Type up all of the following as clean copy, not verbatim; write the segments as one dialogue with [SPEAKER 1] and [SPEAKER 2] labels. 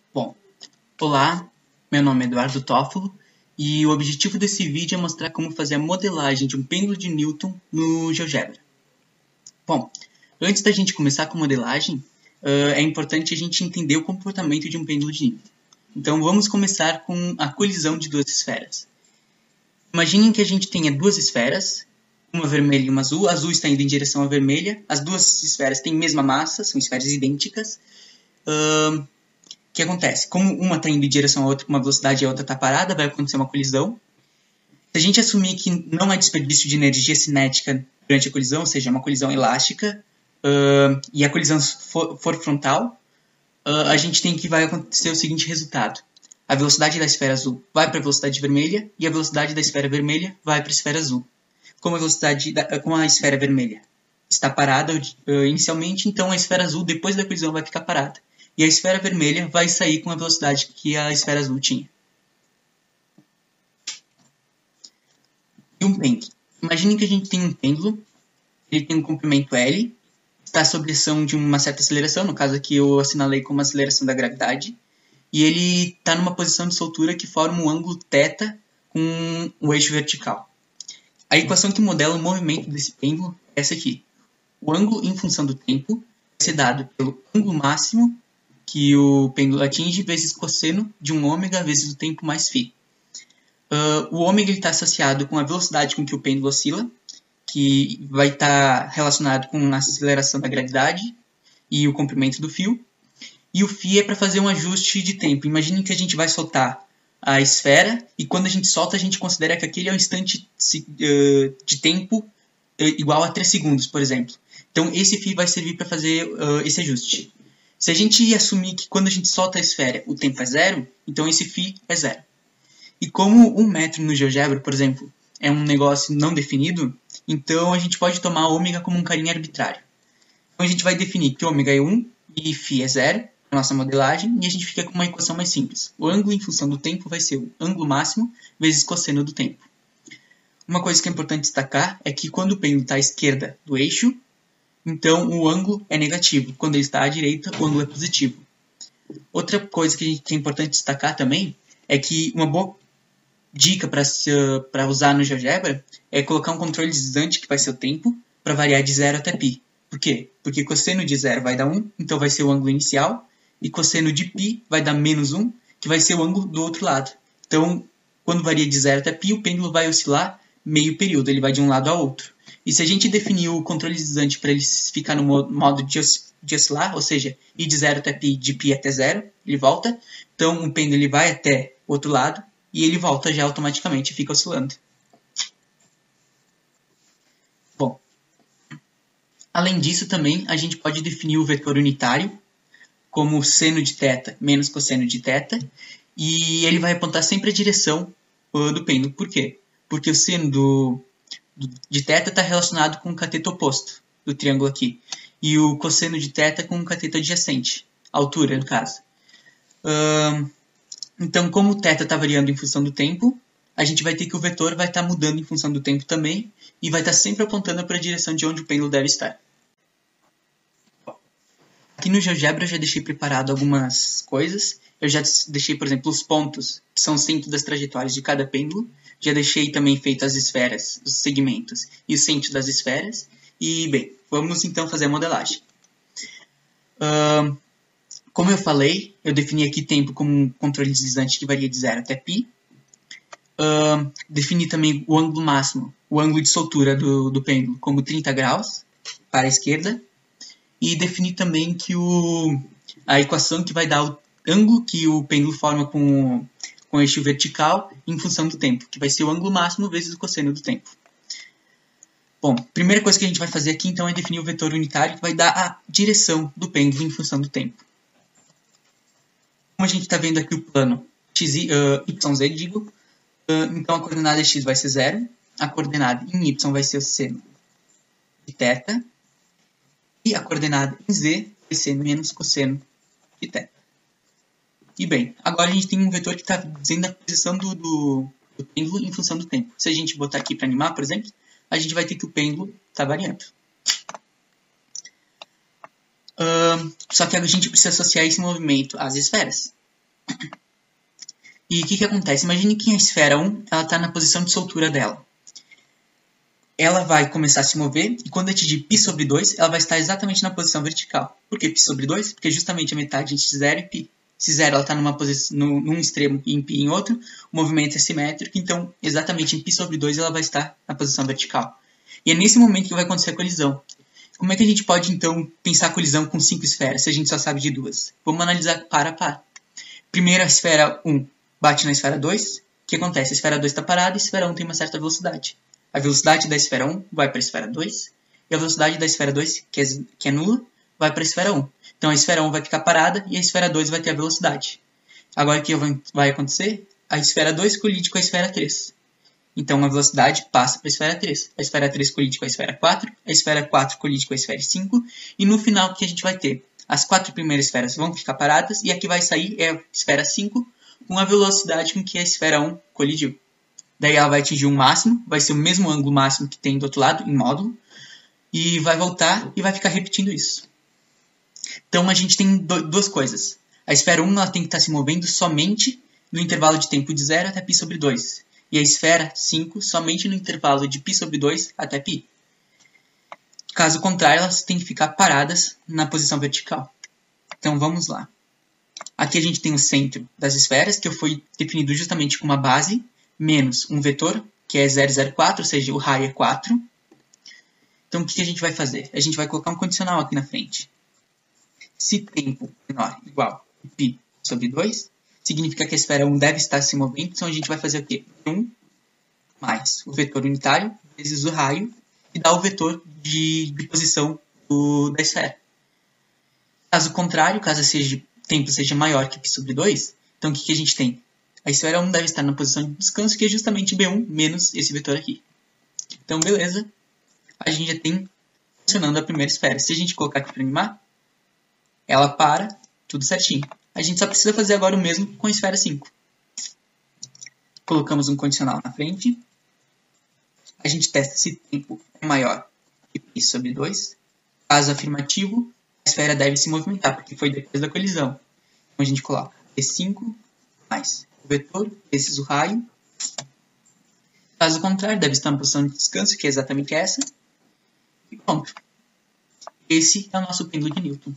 [SPEAKER 1] Bom, olá, meu nome é Eduardo Toffolo e o objetivo desse vídeo é mostrar como fazer a modelagem de um pêndulo de Newton no GeoGebra. Bom, antes da gente começar com a modelagem, é importante a gente entender o comportamento de um pêndulo de Newton. Então vamos começar com a colisão de duas esferas. Imaginem que a gente tenha duas esferas, uma vermelha e uma azul. A azul está indo em direção à vermelha. As duas esferas têm a mesma massa, são esferas idênticas. O que acontece? Como uma está indo em direção à outra com uma velocidade e a outra está parada, vai acontecer uma colisão. Se a gente assumir que não há desperdício de energia cinética durante a colisão, ou seja, uma colisão elástica, e a colisão for frontal, a gente tem que vai acontecer o seguinte resultado. A velocidade da esfera azul vai para a velocidade vermelha e a velocidade da esfera vermelha vai para a esfera azul. Como a esfera vermelha está parada inicialmente, então a esfera azul depois da colisão vai ficar parada. E a esfera vermelha vai sair com a velocidade que a esfera azul tinha. E um pêndulo. Imagine que a gente tem um pêndulo, ele tem um comprimento L, está sob ação de uma certa aceleração, no caso aqui eu assinalei como aceleração da gravidade, e ele está numa posição de soltura que forma um ângulo θ com o eixo vertical. A equação que modela o movimento desse pêndulo é essa aqui. O ângulo em função do tempo vai ser dado pelo ângulo máximo que o pêndulo atinge vezes cosseno de um ômega vezes o tempo mais φ. O ômega está associado com a velocidade com que o pêndulo oscila, que vai estar relacionado com a aceleração da gravidade e o comprimento do fio. E o φ é para fazer um ajuste de tempo. Imagine que a gente vai soltar a esfera e quando a gente solta, a gente considera que aquele é um instante de tempo igual a 3 segundos, por exemplo. Então, esse φ vai servir para fazer esse ajuste. Se a gente assumir que quando a gente solta a esfera o tempo é zero, então esse φ é zero. E como 1 metro no GeoGebra, por exemplo, é um negócio não definido, então a gente pode tomar ômega como um carinho arbitrário. Então a gente vai definir que ômega é 1 e φ é zero, na nossa modelagem, e a gente fica com uma equação mais simples. O ângulo em função do tempo vai ser o ângulo máximo vezes cosseno do tempo. Uma coisa que é importante destacar é que quando o pêndulo está à esquerda do eixo, então o ângulo é negativo. Quando ele está à direita, o ângulo é positivo. Outra coisa que é importante destacar também é que uma boa dica para usar no GeoGebra é colocar um controle deslizante, que vai ser o tempo, para variar de 0 até π. Por quê? Porque cosseno de 0 vai dar 1, então vai ser o ângulo inicial, e cosseno de π vai dar menos 1, que vai ser o ângulo do outro lado. Então, quando varia de 0 até π, o pêndulo vai oscilar meio período, ele vai de um lado ao outro. E se a gente definir o controle deslizante para ele ficar no modo de oscilar, ou seja, ir de 0 até π, de π até 0, ele volta. Então, o pêndulo ele vai até o outro lado e ele volta já automaticamente e fica oscilando. Bom, além disso também, a gente pode definir o vetor unitário como seno de θ menos cosseno de θ, e ele vai apontar sempre a direção do pêndulo. Por quê? Porque o seno de θ está relacionado com o cateto oposto do triângulo aqui, e o cosseno de θ com o cateto adjacente, a altura no caso. Então, como o θ está variando em função do tempo, a gente vai ter que o vetor vai estar mudando em função do tempo também, e vai estar sempre apontando para a direção de onde o pêndulo deve estar. Aqui no GeoGebra eu já deixei preparado algumas coisas. Eu já deixei, por exemplo, os pontos, que são o centro das trajetórias de cada pêndulo. Já deixei também feito as esferas, os segmentos e o centro das esferas. E, bem, vamos então fazer a modelagem. Como eu falei, eu defini aqui tempo como um controle deslizante que varia de 0 até π. Defini também o ângulo máximo, o ângulo de soltura do pêndulo, como 30 graus para a esquerda. E defini também que a equação que vai dar o ângulo que o pêndulo forma com o eixo vertical em função do tempo, que vai ser o ângulo máximo vezes o cosseno do tempo. Bom, a primeira coisa que a gente vai fazer aqui então é definir o vetor unitário que vai dar a direção do pêndulo em função do tempo. Como a gente está vendo aqui o plano YZ, digo, então a coordenada x vai ser 0, a coordenada em y vai ser o seno de θ, e a coordenada em z vai ser menos cosseno de θ. E bem, agora a gente tem um vetor que está dizendo a posição do pêndulo em função do tempo. Se a gente botar aqui para animar, por exemplo, a gente vai ter que o pêndulo está variando. Só que a gente precisa associar esse movimento às esferas. E o que acontece? Imagine que a esfera 1 está na posição de soltura dela. Ela vai começar a se mover e quando atingir π sobre 2, ela vai estar exatamente na posição vertical. Por que π sobre 2? Porque é justamente a metade entre 0 e π. Se 0 ela está num extremo e em π em outro, o movimento é simétrico, então exatamente em π sobre 2 ela vai estar na posição vertical. E é nesse momento que vai acontecer a colisão. Como é que a gente pode então pensar a colisão com 5 esferas, se a gente só sabe de 2? Vamos analisar par a par. Primeiro a esfera 1 bate na esfera 2. O que acontece? A esfera 2 está parada e a esfera 1 tem uma certa velocidade. A velocidade da esfera 1 vai para a esfera 2 e a velocidade da esfera 2, que é nula, vai para a esfera 1. Então a esfera 1 vai ficar parada e a esfera 2 vai ter a velocidade. Agora o que vai acontecer? A esfera 2 colide com a esfera 3. Então a velocidade passa para a esfera 3. A esfera 3 colide com a esfera 4, a esfera 4 colide com a esfera 5 e no final o que a gente vai ter? As 4 primeiras esferas vão ficar paradas e a que vai sair é a esfera 5 com a velocidade com que a esfera 1 colidiu. Daí ela vai atingir um máximo, vai ser o mesmo ângulo máximo que tem do outro lado, em módulo, e vai voltar e vai ficar repetindo isso. Então a gente tem duas coisas. A esfera 1 ela tem que estar se movendo somente no intervalo de tempo de 0 até π sobre 2. E a esfera 5 somente no intervalo de π sobre 2 até π. Caso contrário, elas têm que ficar paradas na posição vertical. Então vamos lá. Aqui a gente tem o centro das esferas, que foi definido justamente com uma base, menos um vetor, que é 0,04, ou seja, o raio é 4. Então o que a gente vai fazer? A gente vai colocar um condicional aqui na frente. Se tempo menor igual a π sobre 2, significa que a esfera 1 deve estar se movendo, então a gente vai fazer o quê? 1 mais o vetor unitário vezes o raio, que dá o vetor de posição da esfera. Caso contrário, caso o tempo seja maior que π sobre 2, então o que a gente tem? A esfera 1 deve estar na posição de descanso, que é justamente B1 menos esse vetor aqui. Então, beleza. A gente já tem funcionando a primeira esfera. Se a gente colocar aqui para animar, ela para, tudo certinho. A gente só precisa fazer agora o mesmo com a esfera 5. Colocamos um condicional na frente. A gente testa se tempo é maior que π sobre 2. Caso afirmativo, a esfera deve se movimentar, porque foi depois da colisão. Então a gente coloca P5 mais o vetor vezes o raio. Caso contrário, deve estar na posição de descanso, que é exatamente essa. E pronto. Esse é o nosso pêndulo de Newton.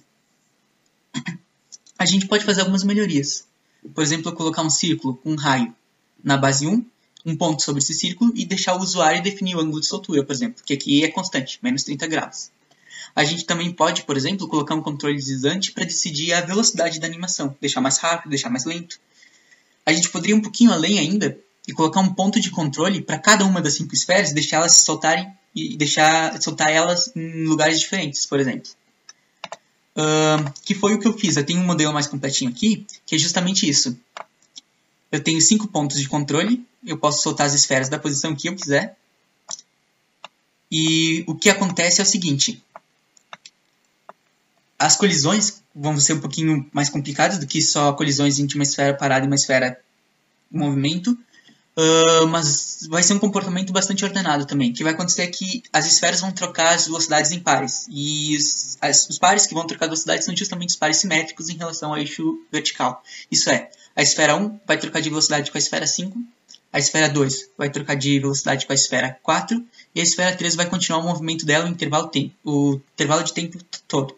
[SPEAKER 1] A gente pode fazer algumas melhorias. Por exemplo, eu colocar um círculo com um raio na base 1, um ponto sobre esse círculo e deixar o usuário definir o ângulo de soltura, por exemplo, que aqui é constante, menos 30 graus. A gente também pode, por exemplo, colocar um controle deslizante para decidir a velocidade da animação, deixar mais rápido, deixar mais lento. A gente poderia ir um pouquinho além ainda e colocar um ponto de controle para cada uma das 5 esferas e deixar elas se soltarem e soltar elas em lugares diferentes, por exemplo. Que foi o que eu fiz. Eu tenho um modelo mais completinho aqui, que é justamente isso. Eu tenho 5 pontos de controle, eu posso soltar as esferas da posição que eu quiser. E o que acontece é o seguinte. As colisões vão ser um pouquinho mais complicadas do que só colisões entre uma esfera parada e uma esfera em movimento. Mas vai ser um comportamento bastante ordenado também. O que vai acontecer é que as esferas vão trocar as velocidades em pares. E os pares que vão trocar velocidades são justamente os pares simétricos em relação ao eixo vertical. Isso é, a esfera 1 vai trocar de velocidade com a esfera 5, a esfera 2 vai trocar de velocidade com a esfera 4, e a esfera 3 vai continuar o movimento dela o intervalo de tempo todo.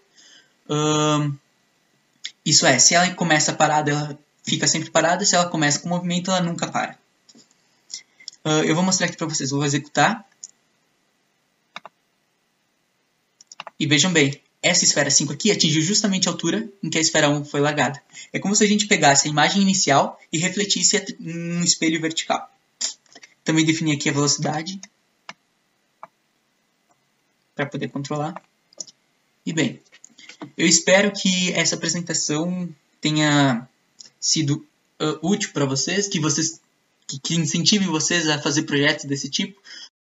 [SPEAKER 1] Isso é, se ela começa parada, ela fica sempre parada, se ela começa com movimento, ela nunca para. Eu vou mostrar aqui para vocês, vou executar. E vejam bem, essa esfera 5 aqui atingiu justamente a altura em que a esfera 1 foi largada. É como se a gente pegasse a imagem inicial e refletisse em um espelho vertical. Também defini aqui a velocidade para poder controlar. E bem, eu espero que essa apresentação tenha sido útil para vocês, que incentive vocês a fazer projetos desse tipo.